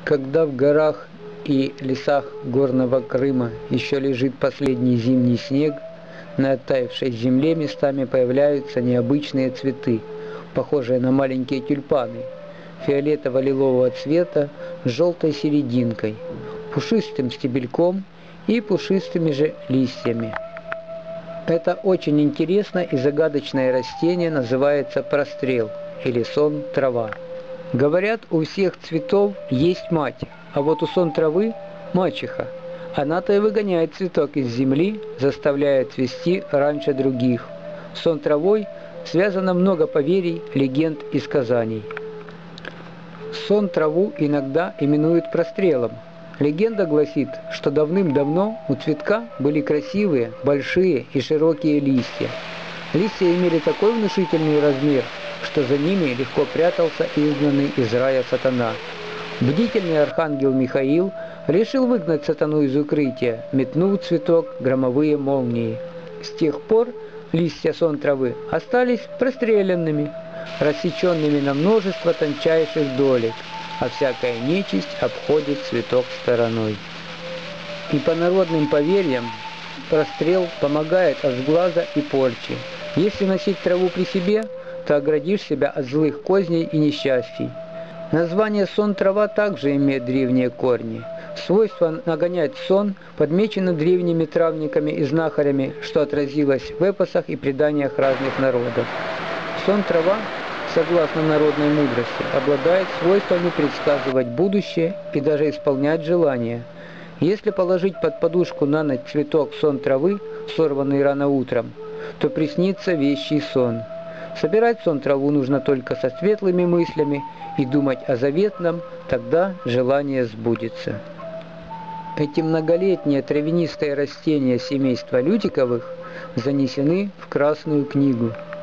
Когда в горах и лесах горного Крыма еще лежит последний зимний снег, на оттаившей земле местами появляются необычные цветы, похожие на маленькие тюльпаны, фиолетово-лилового цвета с желтой серединкой, пушистым стебельком и пушистыми же листьями. Это очень интересное и загадочное растение называется прострел или сон-трава. Говорят, у всех цветов есть мать, а вот у сон-травы – мачеха. Она-то и выгоняет цветок из земли, заставляя цвести раньше других. С сон-травой связано много поверий, легенд и сказаний. Сон-траву иногда именуют прострелом. Легенда гласит, что давным-давно у цветка были красивые, большие и широкие листья. Листья имели такой внушительный размер, что за ними легко прятался изгнанный из рая сатана. Бдительный архангел Михаил решил выгнать сатану из укрытия, метнув цветок громовые молнии. С тех пор листья сон-травы остались простреленными, рассеченными на множество тончайших долек, а всякая нечисть обходит цветок стороной. И по народным поверьям прострел помогает от сглаза и порчи. Если носить траву при себе, то оградишь себя от злых козней и несчастий. Название сон-трава также имеет древние корни. Свойство нагонять сон подмечено древними травниками и знахарями, что отразилось в эпосах и преданиях разных народов. Сон-трава, согласно народной мудрости, обладает свойствами предсказывать будущее и даже исполнять желания. Если положить под подушку на ночь цветок сон-травы, сорванный рано утром, то приснится вещий сон. Собирать сон-траву нужно только со светлыми мыслями и думать о заветном, тогда желание сбудется. Эти многолетние травянистые растения семейства лютиковых занесены в Красную книгу.